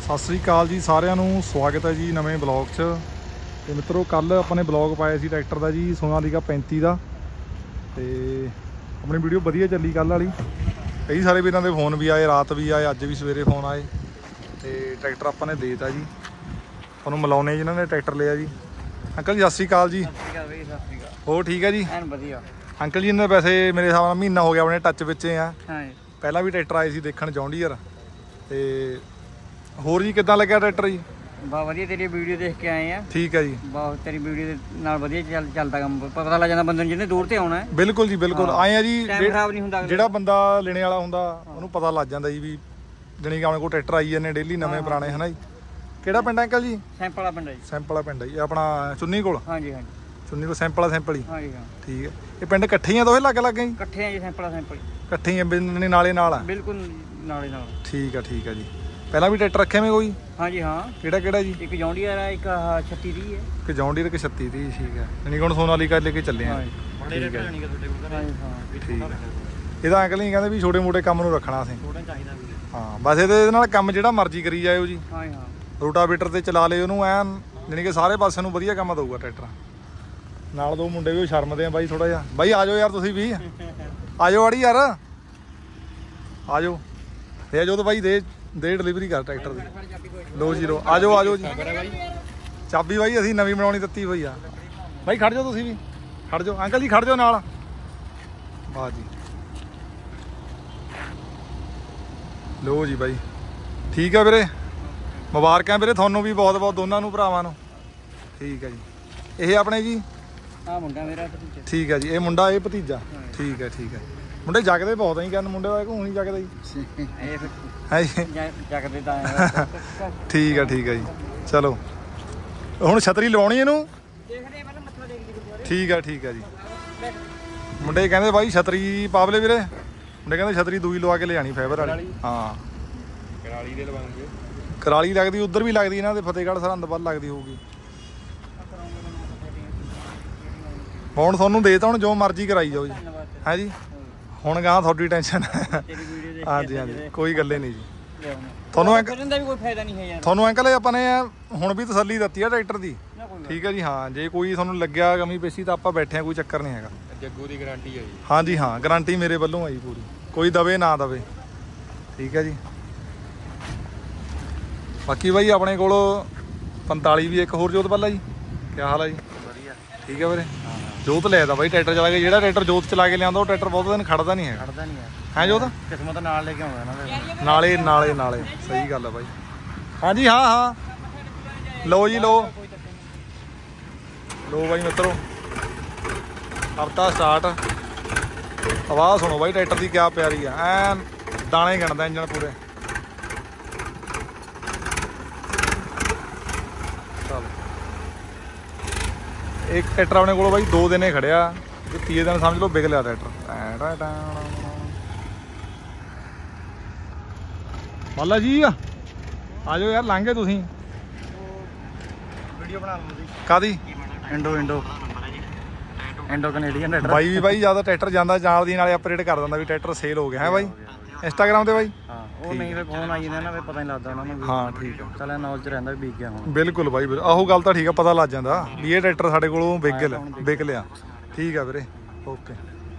ਸਤਿ ਸ੍ਰੀ ਅਕਾਲ ਜੀ ਸਾਰਿਆਂ ਨੂੰ ਸਵਾਗਤ ਹੈ ਜੀ ਨਵੇਂ ਬਲੌਗ 'ਚ। ਤੇ ਮਿੱਤਰੋ ਕੱਲ ਆਪਾਂ ਨੇ ਬਲੌਗ ਪਾਇਆ ਸੀ ਟਰੈਕਟਰ ਦਾ ਜੀ ਸੋਨਾਲੀਕਾ 35 ਦਾ, ਤੇ ਆਪਣੀ ਵੀਡੀਓ ਵਧੀਆ ਚੱਲੀ ਕੱਲ ਵਾਲੀ। ਕਈ ਸਾਰੇ ਵੀਰਾਂ ਦੇ ਫੋਨ ਵੀ ਆਏ, ਰਾਤ ਵੀ ਆਏ, ਅੱਜ ਵੀ ਸਵੇਰੇ ਫੋਨ ਆਏ। ਤੇ ਟਰੈਕਟਰ ਆਪਾਂ ਨੇ ਦੇਤਾ ਜੀ, ਤੁਹਾਨੂੰ ਮਿਲਾਉਣੇ ਜਿਨ੍ਹਾਂ ਨੇ ਟਰੈਕਟਰ ਲਿਆ ਜੀ। ਅੰਕਲ ਜੀ ਸਤਿ ਸ੍ਰੀ ਅਕਾਲ ਜੀ। ਹੋਰ ਠੀਕ ਹੈ ਜੀ? ਵਧੀਆ ਅੰਕਲ ਜੀ ਇਹਨਾਂ ਦੇ ਵੈਸੇ ਮੇਰੇ ਹਿਸਾਬ ਨਾਲ ਮਹੀਨਾ ਹੋ ਗਿਆ ਆਪਣੇ ਟੱਚ ਵਿੱਚ ਆ। ਪਹਿਲਾਂ ਵੀ ਟਰੈਕਟਰ ਆਏ ਸੀ ਦੇਖਣ ਜੌਨ ਡੀਅਰ। ਤੇ ਹੋਰ ਜੀ ਕਿੱਦਾਂ ਲੱਗਿਆ ਟਰੈਕਟਰ ਜੀ? ਬਹੁਤ ਵਧੀਆ, ਤੇਰੀ ਵੀਡੀਓ ਦੇਖ ਕੇ ਆਏ ਆ। ਠੀਕ ਹੈ ਜੀ, ਬਹੁਤ ਤੇਰੀ ਵੀਡੀਓ ਦੇ ਨਾਲ ਵਧੀਆ ਚੱਲਦਾ ਕੰਮ, ਪਤਾ ਲੱਗ ਜਾਂਦਾ ਬੰਦੇ ਨੂੰ ਜਿਹਨੇ ਦੂਰ ਤੇ ਆਉਣਾ। ਬਿਲਕੁਲ ਜੀ ਬਿਲਕੁਲ ਆਏ ਆ ਜੀ। ਟਾਈਮ ਖਰਾਬ ਨਹੀਂ ਹੁੰਦਾ, ਜਿਹੜਾ ਬੰਦਾ ਲੈਣੇ ਵਾਲਾ ਹੁੰਦਾ ਉਹਨੂੰ ਪਤਾ ਲੱਗ ਜਾਂਦਾ ਜੀ ਵੀ ਜਾਣੀ ਕਿ ਆਪਣੇ ਕੋਲ ਟਰੈਕਟਰ ਆਈ ਜਾਂਦੇ ਡੇਲੀ ਨਵੇਂ ਪੁਰਾਣੇ, ਹੈ ਨਾ ਜੀ। ਕਿਹੜਾ ਪਿੰਡ ਹੈ ਅੰਕਲ ਜੀ? ਸੈਂਪਲਾ ਪਿੰਡ ਹੈ ਜੀ। ਸੈਂਪਲਾ ਪਿੰਡ ਹੈ ਜੀ, ਆਪਣਾ ਚੁੰਨੀ ਕੋਲ? ਹਾਂਜੀ ਹਾਂਜੀ, ਚੁੰਨੀ ਕੋਲ ਸੈਂਪਲ ਹੀ। ਹਾਂਜੀ ਹਾਂ ਠੀਕ ਹੈ। ਇਹ ਪਿੰਡ ਇਕੱਠੇ ਹੀ ਆ ਦੋਵੇਂ ਲੱਗ ਜੀ? ਇਕੱਠੇ ਆ ਜੀ, ਸੈਂਪਲ ਇਕੱਠੇ ਹੀ ਆ, ਨਾਲੇ ਨਾਲ ਆ? ਬਿਲਕੁਲ ਨਾਲੇ ਨਾਲ। ਠੀਕ ਆ ਜੀ। ਪਹਿਲਾਂ ਵੀ ਟਰੈਕਟਰ ਰੱਖਿਆ ਮੈਂ ਕੋਈ? ਹਾਂਜੀ ਹਾਂ। ਕਿਹੜਾ ਜੀ? ਇੱਕ ਜੌਨ ਡੀਅਰ ਹੈ, ਇੱਕ 36 ਦੀ ਹੈ। ਇੱਕ ਜੌਨ ਡੀਅਰ, ਇੱਕ 36 ਦੀ। ਠੀਕ ਹੈ, ਯਾਨੀ ਕਿ ਹੁਣ ਸੋਨਾਲੀਕਾ ਲੈ ਕੇ ਚੱਲੇ ਆ। ਠੀਕ ਹੈ। ਇਹਦਾ ਅੰਕਲ ਨਹੀਂ ਕਹਿੰਦੇ ਵੀ ਛੋਟੇ ਮੋਟੇ ਕੰਮ ਨੂੰ ਰੱਖਣਾ ਅਸੀਂ? ਹਾਂ, ਬਸ ਇਹਦੇ ਨਾਲ ਕੰਮ ਜਿਹੜਾ ਮਰਜ਼ੀ ਕਰੀ ਜਾਇਓ ਜੀ। ਰੋਟਾਵੇਟਰ ਤੇ ਚਲਾ ਲਿਓ ਉਹਨੂੰ ਐਨ, ਜਾਣੀ ਕਿ ਸਾਰੇ ਪਾਸੇ ਨੂੰ ਵਧੀਆ ਕੰਮ ਦਊਗਾ ਟਰੈਕਟਰ। ਨਾਲ ਦੋ ਮੁੰਡੇ ਵੀ ਸ਼ਰਮਦੇ ਆ ਬਾਈ ਥੋੜਾ ਜਿਹਾ। ਬਾਈ ਆ ਜਾਓ ਯਾਰ, ਤੁਸੀਂ ਵੀ ਆ ਜਾਓ ਆੜੀ ਯਾਰ, ਆ ਜਾਓ। ਦੇ ਜਾਓ ਤਾਂ ਬਾਈ, ਦੇ ਡਿਲੀਵਰੀ ਕਰ ਟਰੈਕਟਰ ਦੀ। ਲੋ ਜੀ ਲੋ, ਆ ਜਾਓ ਜੀ। ਚਾਬੀ ਬਾਈ ਅਸੀਂ ਨਵੀਂ ਬਣਾਉਣੀ ਦਿੱਤੀ ਹੋਈ ਆ। ਬਾਈ ਖੜ ਜਾਓ, ਤੁਸੀਂ ਵੀ ਖੜ ਜਾਓ। ਅੰਕਲ ਜੀ ਖੜ ਜਾਓ ਨਾਲ। ਵਾਹ ਜੀ, ਲੋ ਜੀ ਬਾਈ। ਠੀਕ ਹੈ ਵੀਰੇ, ਮੁਬਾਰਕਾਂ ਵੀਰੇ ਤੁਹਾਨੂੰ ਵੀ ਬਹੁਤ ਬਹੁਤ, ਦੋਨਾਂ ਨੂੰ ਭਰਾਵਾਂ ਨੂੰ। ਠੀਕ ਹੈ ਜੀ। ਇਹ ਆਪਣੇ ਜੀ ਮੁੰਡਾ ਮੇਰਾ ਭਤੀਜਾ। ਠੀਕ ਹੈ ਜੀ, ਇਹ ਮੁੰਡਾ ਇਹ ਭਤੀਜਾ। ਠੀਕ ਹੈ। ਮੁੰਡੇ ਜਗਦੇ ਬਹੁਤ ਆ ਜੀ, ਕਹਿੰਦੇ ਮੁੰਡੇ ਦਾ ਘੂੰ ਨਹੀਂ ਜਗਦਾ ਜੀ। ਹੈ ਜੀ, ਜਗਦੇ ਤਾਂ। ਠੀਕ ਹੈ ਜੀ। ਚਲੋ ਹੁਣ ਛਤਰੀ ਲਵਾਉਣੀ ਇਹਨੂੰ। ਠੀਕ ਹੈ ਜੀ। ਮੁੰਡੇ ਕਹਿੰਦੇ ਬਾਈ ਛਤਰੀ ਪਾਵਲੇ ਵੀਰੇ, ਮੁੰਡੇ ਕਹਿੰਦੇ ਛਤਰੀ ਦੂਈ ਲਵਾ ਕੇ ਲਿਆਣੀ ਫਾਈਬਰ ਵਾਲੀ। ਹਾਂ, ਕਰਾਲੀ ਦੇ ਲਵਾਂਗੇ। ਕਰਾਲੀ ਲੱਗਦੀ, ਉੱਧਰ ਵੀ ਲੱਗਦੀ, ਇਹਨਾਂ ਦੇ ਫਤਿਹਗੜ੍ਹ ਸਰਹੰਦ ਵੱਲ ਲੱਗਦੀ ਹੋਊਗੀ। ਹੁਣ ਤੁਹਾਨੂੰ ਦੇ ਤਾ, ਹੁਣ ਜੋ ਮਰਜ਼ੀ ਕਰਾਈ ਜਾਓ ਜੀ। ਹੈ ਜੀ, ਹੁਣ ਗਾਂ ਤੁਹਾਡੀ ਟੈਨਸ਼ਨ। ਹਾਂਜੀ, ਕੋਈ ਗੱਲੇ ਨਹੀਂ ਜੀ। ਤੁਹਾਨੂੰ ਅੰਕਲ ਆਪਾਂ ਨੇ ਹੁਣ ਵੀ ਤਸੱਲੀ ਦਿੱਤੀ ਆ ਟਰੈਕਟਰ ਦੀ। ਠੀਕ ਹੈ ਜੀ। ਹਾਂ, ਜੇ ਕੋਈ ਤੁਹਾਨੂੰ ਲੱਗਿਆ ਕਮੀ ਪੇਸ਼ੀ ਤਾਂ ਆਪਾਂ ਬੈਠੇ ਆ, ਕੋਈ ਚੱਕਰ ਨਹੀਂ ਹੈਗਾ। ਜੱਗੂ ਦੀ ਗਾਰੰਟੀ ਹੈ ਜੀ। ਹਾਂਜੀ ਹਾਂ, ਗਾਰੰਟੀ ਮੇਰੇ ਵੱਲੋਂ ਆ ਜੀ ਪੂਰੀ, ਕੋਈ ਦਵੇ ਨਾ ਦਵੇ। ਠੀਕ ਹੈ ਜੀ। ਬਾਕੀ ਬਾਈ ਆਪਣੇ ਕੋਲ 45 ਵੀ ਇੱਕ ਹੋਰ ਜੋਤ ਬੱਲਾ ਜੀ। ਕੀ ਹਾਲ ਹੈ ਜੀ? ਵਧੀਆ। ਠੀਕ ਹੈ ਵੀਰੇ। ਜੋਤ ਲਿਆ ਤਾ ਬਾਈ ਟਰੈਕਟਰ ਚਲਾ ਕੇ। ਜਿਹੜਾ ਟਰੈਕਟਰ ਜੋਤ ਚਲਾ ਕੇ ਲਿਆਉਂਦਾ ਉਹ ਟਰੈਕਟਰ ਬਹੁਤ ਦਿਨ ਖੜਦਾ ਨਹੀਂ ਹੈ। ਹੈ ਜੋਤ? ਕਿਸਮਤ ਨਾਲ ਲੈ ਕੇ ਆਉਂਦਾ ਇਹਨਾਂ ਦੇ। ਨਾਲੇ ਸਹੀ ਗੱਲ ਹੈ ਬਾਈ। ਹਾਂਜੀ ਹਾਂ। ਲਓ ਜੀ ਲਓ ਬਾਈ ਮਿੱਤਰੋ, ਹਫਤਾ ਸਟਾਰਟ। ਆਵਾਜ਼ ਸੁਣੋ ਬਾਈ ਟਰੈਕਟਰ ਦੀ, ਕਿਆ ਪਿਆਰੀ ਆ, ਐਨ ਦਾਣੇ ਗਿਣਦਾ ਇੰਜਣ ਪੂਰੇ। ਚਲ ਇੱਕ ਟਰੈਕਟਰ ਆਪਣੇ ਕੋਲ ਬਾਈ 2 ਦਿਨ ਖੜਿਆ, ਤੇ ਤੀਏ ਦਿਨ ਸਮਝ ਲਓ ਵਿਕ ਲਿਆ ਟਰੈਕਟਰ। ਮਾਲਾ ਜੀ ਆ ਜਾਓ ਯਾਰ, ਲੰਘ ਗਏ ਤੁਸੀਂ। ਵੀਡੀਓ ਬਣਾ ਲਓ ਜੀ। ਕਾਦੀ? Indo Canadian tractor. ਬਾਈ ਵੀ ਬਾਈ ਜਿਆਦਾ ਟਰੈਕਟਰ ਜਾਂਦਾ ਨਾਲ ਦੀ ਨਾਲੇ ਅਪਡੇਟ ਕਰ ਦਿੰਦਾ ਵੀ ਟਰੈਕਟਰ ਸੇਲ ਹੋ ਗਿਆ। ਹੈ ਬਾਈ ਇੰਸਟਾਗ੍ਰਾਮ ਤੇ ਬਾਈ? ਹਾਂ, ਉਹ ਨਹੀਂ ਫਿਰ ਫੋਨ ਆਈ ਜਾਂਦਾ ਨਾ, ਫਿਰ ਪਤਾ ਨਹੀਂ ਲੱਗਦਾ ਉਹਨਾਂ ਨੂੰ। ਹਾਂ ਠੀਕ ਆ, ਚੱਲ ਨੌਲੇਜ ਰਹਿੰਦਾ ਵੀ ਵਿਕ ਗਿਆ ਹੁਣ। ਬਿਲਕੁਲ ਬਾਈ, ਆਹੋ ਗੱਲ ਤਾਂ ਠੀਕ ਆ, ਪਤਾ ਲੱਗ ਜਾਂਦਾ ਵੀ ਇਹ ਟਰੈਕਟਰ ਸਾਡੇ ਕੋਲੋਂ ਵਿਕ ਲਿਆ। ਠੀਕ ਆ ਵੀਰੇ, ਓਕੇ।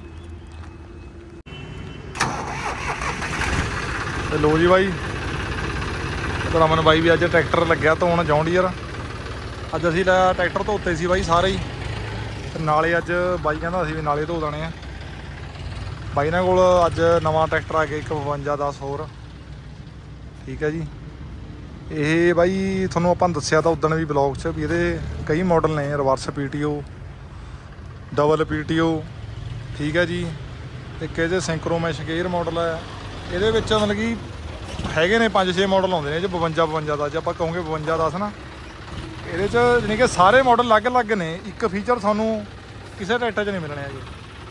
ਤੇ ਲੋ ਜੀ ਬਾਈ, ਰਮਨ ਬਾਈ ਵੀ ਅੱਜ ਟਰੈਕਟਰ ਲੱਗਿਆ ਧੋਣ ਜੌਨ ਡੀਅਰ। ਅੱਜ ਅਸੀਂ ਟਰੈਕਟਰ ਧੋਤੇ ਸੀ ਬਾਈ ਸਾਰੇ ਹੀ, ਤੇ ਨਾਲੇ ਅੱਜ ਬਾਈ ਕਹਿੰਦਾ ਅਸੀਂ ਵੀ ਨਾਲੇ ਧੋ ਦੇਣੇ ਆ। ਬਾਈ ਇਹਨਾਂ ਕੋਲ ਅੱਜ ਨਵਾਂ ਟਰੈਕਟਰ ਆ ਗਿਆ, ਇੱਕ 5210 ਹੋਰ। ਠੀਕ ਹੈ ਜੀ। ਇਹ ਬਾਈ ਤੁਹਾਨੂੰ ਆਪਾਂ ਦੱਸਿਆ ਤਾਂ ਉਦਣ ਵੀ ਬਲੌਗ 'ਚ ਵੀ ਇਹਦੇ ਕਈ ਮਾਡਲ ਨੇ, ਰਿਵਰਸ PTO, ਡਬਲ PTO। ਠੀਕ ਹੈ ਜੀ। ਇੱਕ ਇਹਦੇ ਸਿੰਕਰੋਮੈਸ਼ ਗੇਅਰ ਮਾਡਲ ਹੈ। ਇਹਦੇ ਵਿੱਚ ਮਤਲਬ ਕਿ ਹੈਗੇ ਨੇ 5-6 ਮਾਡਲ ਆਉਂਦੇ ਨੇ ਇਹ 'ਚ। 52 ਜੇ ਆਪਾਂ ਕਹੋਗੇ 5210 ਨਾ, ਇਹਦੇ 'ਚ ਜਾਣੀ ਕਿ ਸਾਰੇ ਮਾਡਲ ਅਲੱਗ ਨੇ। ਇੱਕ ਫੀਚਰ ਤੁਹਾਨੂੰ ਕਿਸੇ ਟਰੈਕਟਰ 'ਚ ਨਹੀਂ ਮਿਲਣੇ ਹੈਗੇ।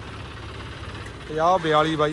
50-42 ਬਾਈ।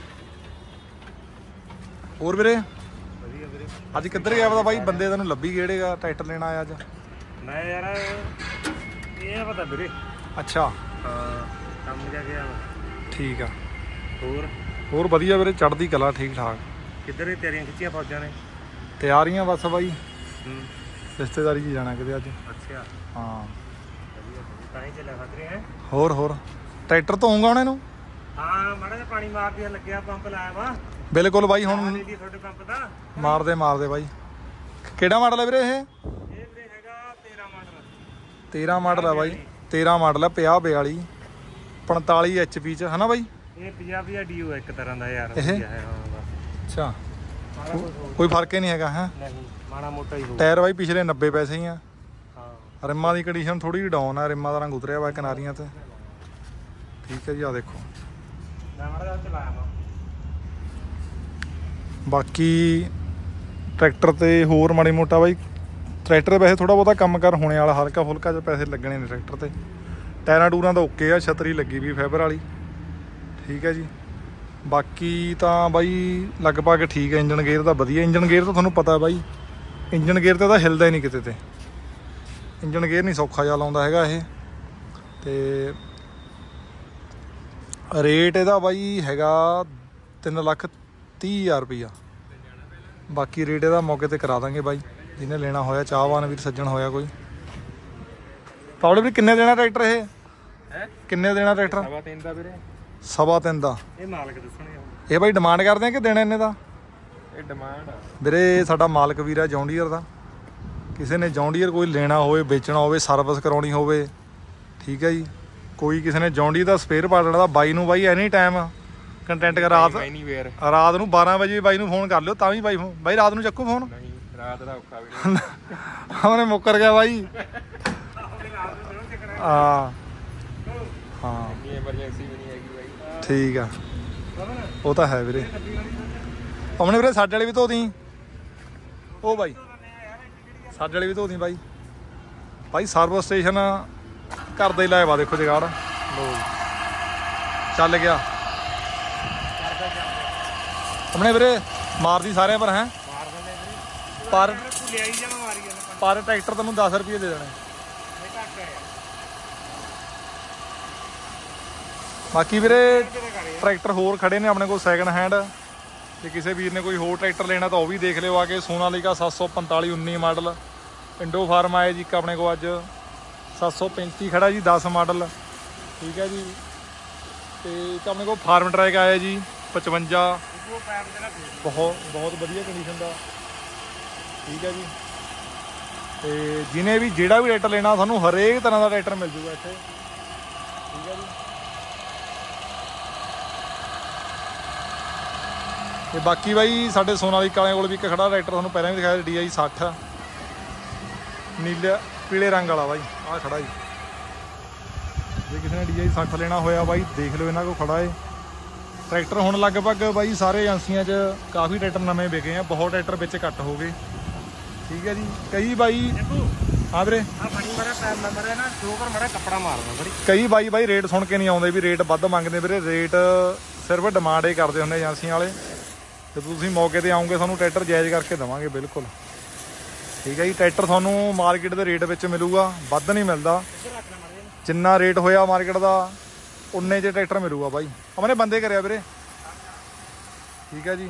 ਹੋਰ ਵੀਰੇ ਵਧੀਆ ਵੀਰੇ। ਅੱਜ ਕਿੱਧਰ ਗਿਆ ਪਤਾ ਬਾਈ? ਬੰਦੇ ਤੈਨੂੰ ਲੱਭੀ ਕਿਹੜੇਗਾ ਟਰੈਕਟਰ ਲੈਣ ਆਇਆ ਅੱਜ? ਮੈਂ ਯਾਰ ਇਹ ਪਤਾ ਵੀਰੇ। ਅੱਛਾ ਹਾਂ, ਕੰਮ ਜਾ ਗਿਆ। ਠੀਕ ਆ। ਹੋਰ ਵਧੀਆ ਵੀਰੇ, ਚੜ੍ਹਦੀ ਕਲਾ, ਠੀਕ ਠਾਕ। ਕਿੱਧਰ ਤਿਆਰੀਆਂ ਖਿੱਚੀਆਂ ਫੌਜਾਂ ਨੇ? ਤਿਆਰੀਆਂ ਬਸ ਬਾਈ ਹੂੰ ਰਿਸ਼ਤੇਦਾਰੀ 'ਚ ਜਾਣਾ ਕਿਤੇ ਅੱਜ। ਅੱਛਾ ਹਾਂ ਤਾਂ ਹੀ ਚੱਲਿਆ ਫਤਰੇ ਹੈ। ਹੋਰ ਟਰੈਕਟਰ ਧੋਊਂਗਾ ਹੁਣ ਇਹਨੂੰ। ਹਾਂ ਮਾੜਾ ਜਿਹਾ ਪਾਣੀ ਮਾਰ ਕੇ ਲੱਗਿਆ ਪੰਪ ਲਾਇਆ ਵਾ ਬਿਲਕੁਲ ਬਾਈ ਹੁਣ ਲੈ ਲਈ ਤੁਹਾਡੇ ਪੰਪ ਦਾ। ਮਾਰਦੇ ਬਾਈ। ਕਿਹੜਾ ਮਾਡਲ ਹੈ ਵੀਰੇ ਇਹ? ਇਹ ਵੀਰੇ ਹੈਗਾ 13 ਮਾਡਲ। 13 ਮਾਡਲ ਆ ਬਾਈ 13 ਮਾਡਲ ਆ 50 42 45 HP 'ਚ ਹੈ ਨਾ ਬਾਈ? ਇਹ 50 ਡੀਓ ਇੱਕ ਤਰ੍ਹਾਂ ਦਾ ਯਾਰ ਇਹ? ਵਧੀਆ ਹੈ ਹਾਂ ਬਸ ਅੱਛਾ ਮਾੜਾ ਕੁਛ ਕੋਈ ਫਰਕ ਹੀ ਨਹੀਂ ਹੈਗਾ ਹੈ। ਨਹੀਂ ਮਾੜਾ ਮੋਟਾ ਹੀ ਹੋਊ। ਟਾਇਰ ਬਾਈ ਪਿਛਲੇ 90 ਪੈਸੇ ਹੀ ਆ। ਹਾਂ ਰਿੰਮਾਂ ਦੀ ਕੰਡੀਸ਼ਨ ਥੋੜੀ ਜਿਹੀ ਡਾਊਨ ਆ। ਰਿੰਮਾਂ ਦਾ ਰੰਗ ਉਤਰਿਆ ਵਾ ਕਿਨਾਰੀਆਂ ਤੇ। ਠੀਕ ਹੈ ਜੀ ਆ ਦੇਖੋ। ਮੈਂ ਮਾੜਾ ਜਿਹਾ ਚਲਾਇਆ ਵਾ। ਬਾਕੀ ਟਰੈਕਟਰ ਤੇ ਹੋਰ ਮਾੜੀ ਮੋਟਾ ਬਾਈ ਟਰੈਕਟਰ ਵੈਸੇ ਥੋੜਾ ਬਹੁਤਾ ਕੰਮ ਕਰ ਹੋਣੇ ਵਾਲਾ ਹਲਕਾ ਫੁਲਕਾ ਜਿਹਾ ਪੈਸੇ ਲੱਗਣੇ ਨੇ ਟਰੈਕਟਰ ਤੇ। ਟਾਇਰਾਂ ਟੂਰਾਂ ਦਾ ਓਕੇ ਆ। ਛਤਰੀ ਲੱਗੀ ਵੀ ਫਾਈਬਰ ਵਾਲੀ। ਠੀਕ ਹੈ ਜੀ ਬਾਕੀ ਤਾਂ ਬਾਈ ਲਗਭਗ ਠੀਕ ਹੈ। ਇੰਜਨ ਗੇਅਰ ਦਾ ਵਧੀਆ। ਇੰਜਨ ਗੇਅਰ ਤਾਂ ਤੁਹਾਨੂੰ ਪਤਾ ਬਾਈ ਇੰਜਨ ਗੇਅਰ ਤੇ ਤਾਂ ਹਿਲਦਾ ਹੀ ਨਹੀਂ ਕਿਤੇ ਤੇ। ਇੰਜਨ ਗੇਅਰ ਨਹੀਂ ਸੌਖਾ ਜਿਹਾ ਲਾਉਂਦਾ ਹੈਗਾ ਇਹ। ਤੇ ਰੇਟ ਇਹਦਾ ਬਾਈ ਹੈਗਾ 3,30,000 ਰੁਪਈਆ। ਬਾਕੀ ਰੇਟ ਇਹਦਾ ਮੌਕੇ ਤੇ ਕਰਾ ਦਾਂਗੇ ਬਾਈ ਜਿਹਨੇ ਲੈਣਾ ਹੋਇਆ ਚਾਹਵਾਨ ਵੀਰ ਸੱਜਣ ਹੋਇਆ ਕੋਈ। ਪਾਵਲੇ ਵੀ ਕਿੰਨੇ ਦੇਣਾ ਟਰੈਕਟਰ ਇਹ? ਹੈ ਕਿੰਨੇ ਦੇਣਾ ਟਰੈਕਟਰ? ਸਵਾ 3 ਦਾ ਵੀਰੇ। 3.25 ਦਾ। ਇਹ ਮਾਲਕ ਦੱਸਣਗੇ ਹੁਣ। ਇਹ ਬਾਈ ਡਿਮਾਂਡ ਕਰਦੇ ਆ ਕਿ ਦੇਣਾ ਇਹਨੇ ਦਾ? ਇਹ ਡਿਮਾਂਡ ਆ ਵੀਰੇ ਸਾਡਾ ਮਾਲਕ ਵੀਰ ਹੈ ਜੌਨ ਡੀਅਰ ਦਾ। ਕਿਸੇ ਨੇ ਜੌਨ ਡੀਅਰ ਕੋਈ ਲੈਣਾ ਹੋਵੇ ਵੇਚਣਾ ਹੋਵੇ ਸਰਵਿਸ ਕਰਾਉਣੀ ਹੋਵੇ ਠੀਕ ਹੈ ਜੀ। ਕੋਈ ਕਿਸੇ ਨੇ ਜੌਨ ਡੀਅਰ ਦਾ ਸਪੇਅਰ ਪਾਰਟ ਲੈਣਾ ਬਾਈ ਨੂੰ ਬਾਈ ਐਨੀ ਟਾਈਮ ਕੰਟੈਂਟ ਕਰ ਰਾਤ ਨੂੰ 12 ਵਜੇ ਬਾਈ ਨੂੰ ਫੋਨ ਕਰ ਲਿਓ ਤਾਂ ਵੀ ਬਾਈ ਰਾਤ ਨੂੰ ਚੱਕੂ ਫੋਨ। ਨਹੀਂ ਰਾਤ ਦਾ ਔਖਾ ਵੀ ਉਹਨੇ ਮੁੱਕਰ ਗਿਆ ਬਾਈ। ਹਾਂ ਐਮਰਜੈਂਸੀ ਵੀ ਨਹੀਂ ਹੈਗੀ ਬਾਈ। ਠੀਕ ਆ ਉਹ ਤਾਂ ਹੈ ਵੀਰੇ। ਉਹਨੇ ਵੀਰੇ ਸਾਡੇ ਵਾਲੇ ਵੀ ਧੋ ਦੀ। ਉਹ ਬਾਈ ਸਾਡੇ ਵਾਲੇ ਵੀ ਧੋ ਦੀ ਬਾਈ ਸਰਵਿਸ ਸਟੇਸ਼ਨ ਘਰ ਦਾ ਹੀ ਲਾਇਆ ਵਾ ਦੇਖੋ ਜਗਾੜ। ਲੋ ਚੱਲ ਗਿਆ ਆਪਣੇ ਵੀਰੇ ਮਾਰਦੀ ਸਾਰਿਆਂ ਪਰ ਹੈ ਮਾਰ ਦਿੰਦੇ ਵੀਰੇ ਪਰ ਲਿਆਈ ਜਾਣਾ ਮਾਰੀ ਜਾਂਦਾ ਪਰ ਟਰੈਕਟਰ ਤੈਨੂੰ 10 ਰੁਪਏ ਦੇ ਦੇਣੇ। ਇਹ ਘੱਟ ਹੈ ਬਾਕੀ ਵੀਰੇ ਟਰੈਕਟਰ ਹੋਰ ਖੜੇ ਨੇ ਆਪਣੇ ਕੋਲ ਸੈਕਿੰਡ ਹੈਂਡ। ਜੇ ਕਿਸੇ ਵੀਰ ਨੇ ਕੋਈ ਹੋਰ ਟਰੈਕਟਰ ਲੈਣਾ ਤਾਂ ਉਹ ਵੀ ਦੇਖ ਲਿਓ ਆ ਕੇ। ਸੋਨਾਲੀਕਾ 745 19 ਮਾਡਲ ਇੰਡੋ ਫਾਰਮ ਆਇਆ ਜੀ ਇੱਕ ਆਪਣੇ ਕੋਲ ਅੱਜ। 735 ਖੜਾ ਜੀ 10 ਮਾਡਲ ਠੀਕ ਹੈ ਜੀ। ਤੇ ਇੱਕ ਆਪਣੇ ਕੋਲ ਫਾਰਮ ਟਰੈਕ ਆਇਆ ਜੀ 55 ਉਹ ਪੈਪ ਜਿਹੜਾ ਬਹੁਤ ਵਧੀਆ ਕੰਡੀਸ਼ਨ ਦਾ ਠੀਕ ਹੈ ਜੀ। ਤੇ ਜਿਹਨੇ ਵੀ ਜਿਹੜਾ ਵੀ ਟਰੈਕਟਰ ਲੈਣਾ ਤੁਹਾਨੂੰ ਹਰੇਕ ਤਰ੍ਹਾਂ ਦਾ ਟਰੈਕਟਰ ਮਿਲ ਜੂਗਾ ਇੱਥੇ ਠੀਕ ਹੈ ਜੀ। ਤੇ ਬਾਕੀ ਬਾਈ ਸਾਡੇ ਸੋਨਾਲੀਕਾ ਵਾਲਿਆਂ ਕੋਲ ਵੀ ਇੱਕ ਖੜਾ ਟਰੈਕਟਰ ਤੁਹਾਨੂੰ ਪਹਿਲਾਂ ਵੀ ਦਿਖਾਇਆ DI 60 ਨੀਲੇ ਪੀਲੇ ਰੰਗ ਵਾਲਾ ਬਾਈ ਆਹ ਖੜਾ ਜੀ। ਜੇ ਕਿਸੇ ਨੇ DI 60 ਲੈਣਾ ਹੋਇਆ ਬਾਈ ਦੇਖ ਲਓ ਇਹਨਾਂ ਕੋਲ ਖੜਾ ਏ ਟਰੈਕਟਰ। ਹੁਣ ਲਗਭਗ ਬਾਈ ਸਾਰੇ ਏਜੰਸੀਆਂ 'ਚ ਕਾਫੀ ਟਰੈਕਟਰ ਨਵੇਂ ਵਿਕੇ ਆ। ਬਹੁਤ ਟਰੈਕਟਰ ਵਿੱਚ ਘੱਟ ਹੋ ਗਏ ਠੀਕ ਹੈ ਜੀ। ਕਈ ਬਾਈ ਹਾਂ ਵੀਰੇ ਆ ਫੜੀ ਮਾਰਾ ਪੈਪ ਨੰਬਰ ਹੈ ਨਾ ਦੋ ਵਾਰ ਮਾਰਾ ਕੱਪੜਾ ਮਾਰਦਾ ਬੜੀ। ਕਈ ਬਾਈ ਰੇਟ ਸੁਣ ਕੇ ਨਹੀਂ ਆਉਂਦੇ ਵੀ ਰੇਟ ਵੱਧ ਮੰਗਦੇ ਵੀਰੇ। ਰੇਟ ਸਿਰਫ ਡਿਮਾਂਡ ਹੀ ਕਰਦੇ ਹੁੰਦੇ ਏਜੰਸੀਆਂ ਵਾਲੇ। ਤੇ ਤੁਸੀਂ ਮੌਕੇ ਤੇ ਆਉਂਗੇ ਤੁਹਾਨੂੰ ਟਰੈਕਟਰ ਜਾਇਜ਼ ਕਰਕੇ ਦੇਵਾਂਗੇ ਬਿਲਕੁਲ ਠੀਕ ਹੈ ਜੀ। ਟਰੈਕਟਰ ਤੁਹਾਨੂੰ ਮਾਰਕੀਟ ਦੇ ਰੇਟ ਵਿੱਚ ਮਿਲੂਗਾ ਵੱਧ ਨਹੀਂ ਮਿਲਦਾ। ਜਿੰਨਾ ਰੇਟ ਹੋਇਆ ਮਾਰਕੀਟ ਦਾ ਉਨੇ 'ਚ ਟਰੈਕਟਰ ਮਿਲੂਗਾ ਬਾਈ। ਆਪਣੇ ਬੰਦੇ ਕਰਿਆ ਵੀਰੇ ਠੀਕ ਹੈ ਜੀ।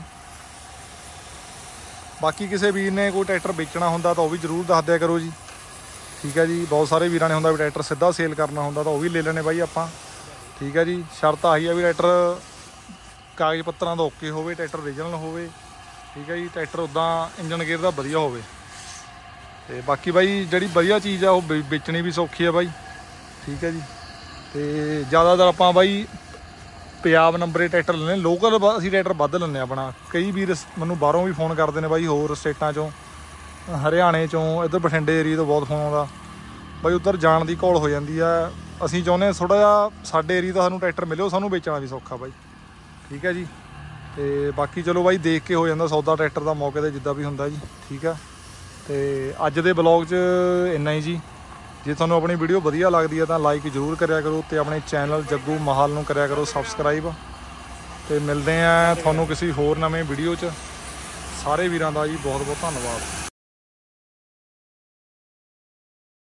ਬਾਕੀ ਕਿਸੇ ਵੀਰ ਨੇ ਕੋਈ ਟਰੈਕਟਰ ਵੇਚਣਾ ਹੁੰਦਾ ਤਾਂ ਉਹ ਵੀ ਜ਼ਰੂਰ ਦੱਸ ਦਿਆ ਕਰੋ ਜੀ ਠੀਕ ਹੈ ਜੀ। ਬਹੁਤ ਸਾਰੇ ਵੀਰਾਂ ਨੇ ਹੁੰਦਾ ਵੀ ਟਰੈਕਟਰ ਸਿੱਧਾ ਸੇਲ ਕਰਨਾ ਹੁੰਦਾ ਤਾਂ ਉਹ ਵੀ ਲੈ ਲੈਣੇ ਬਾਈ ਆਪਾਂ ਠੀਕ ਹੈ ਜੀ। ਸ਼ਰਤ ਆਹੀ ਆ ਵੀ ਟਰੈਕਟਰ ਕਾਗਜ਼ ਪੱਤਰਾਂ ਦਾ ਓਕੇ ਹੋਵੇ ਟਰੈਕਟਰ ਓਰੀਜਨਲ ਹੋਵੇ ਠੀਕ ਹੈ ਜੀ। ਟਰੈਕਟਰ ਉੱਦਾਂ ਇੰਜਨ ਗੇਅਰ ਦਾ ਵਧੀਆ ਹੋਵੇ। ਤੇ ਬਾਕੀ ਬਾਈ ਜਿਹੜੀ ਵਧੀਆ ਚੀਜ਼ ਆ ਉਹ ਵੇਚਣੀ ਵੀ ਸੌਖੀ ਆ ਬਾਈ ਠੀਕ ਹੈ ਜੀ। ਤੇ ਜ਼ਿਆਦਾਤਰ ਆਪਾਂ ਬਾਈ ਪੰਜਾਬ ਨੰਬਰੇ ਟਰੈਕਟਰ ਲੈਂਦੇ ਲੋਕਲ ਅਸੀਂ ਟਰੈਕਟਰ ਵੱਧ ਲੈਂਦੇ ਆਪਣਾ। ਕਈ ਵੀਰ ਮੈਨੂੰ ਬਾਹਰੋਂ ਵੀ ਫੋਨ ਕਰਦੇ ਨੇ ਬਾਈ ਹੋਰ ਸਟੇਟਾਂ 'ਚੋਂ ਹਰਿਆਣੇ 'ਚੋਂ ਇੱਧਰ ਬਠਿੰਡੇ ਏਰੀਏ ਤੋਂ ਬਹੁਤ ਫੋਨ ਆਉਂਦਾ ਬਾਈ। ਉੱਧਰ ਜਾਣ ਦੀ ਘੋਲ ਹੋ ਜਾਂਦੀ ਆ। ਅਸੀਂ ਚਾਹੁੰਦੇ ਥੋੜ੍ਹਾ ਜਿਹਾ ਸਾਡੇ ਏਰੀਏ ਦਾ ਸਾਨੂੰ ਟਰੈਕਟਰ ਮਿਲਿਓ ਸਾਨੂੰ ਵੇਚਣਾ ਵੀ ਸੌਖਾ ਬਾਈ ਠੀਕ ਹੈ ਜੀ। ਤੇ ਬਾਕੀ ਚਲੋ ਬਾਈ ਦੇਖ ਕੇ ਹੋ ਜਾਂਦਾ ਸੌਦਾ ਟਰੈਕਟਰ ਦਾ ਮੌਕੇ 'ਤੇ ਜਿੱਦਾਂ ਵੀ ਹੁੰਦਾ ਜੀ ਠੀਕ ਆ। ਤੇ ਅੱਜ ਦੇ ਬਲੌਗ 'ਚ ਇੰਨਾ ਹੀ ਜੀ। ਜੇ ਤੁਹਾਨੂੰ ਆਪਣੀ ਵੀਡੀਓ ਵਧੀਆ ਲੱਗਦੀ ਹੈ ਤਾਂ ਲਾਈਕ ਜ਼ਰੂਰ ਕਰਿਆ ਕਰੋ ਤੇ ਆਪਣੇ ਚੈਨਲ ਜੱਗੂ ਮਾਹਲ ਨੂੰ ਕਰਿਆ ਕਰੋ ਸਬਸਕ੍ਰਾਈਬ। ਤੇ ਮਿਲਦੇ ਆ ਤੁਹਾਨੂੰ ਕਿਸੇ ਹੋਰ ਨਵੇਂ ਵੀਡੀਓ 'ਚ। ਸਾਰੇ ਵੀਰਾਂ ਦਾ ਜੀ ਬਹੁਤ ਬਹੁਤ ਧੰਨਵਾਦ।